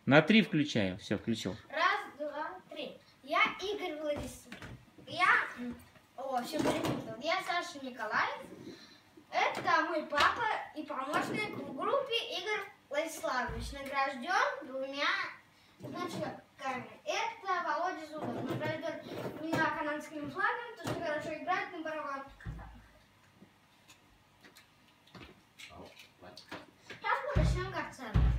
На 3 включаю. Все, включил. Раз, два, три. Я Игорь Владислав. Все перепутал. Я Саша Николаев. Это мой папа и помощник в группе Игорь Владиславович. Награжден 2 значками. Это Володя Зубов. Награжден 2 канадскими флагами, то, что хорошо играет на барабанах. Сейчас мы начнем концерт.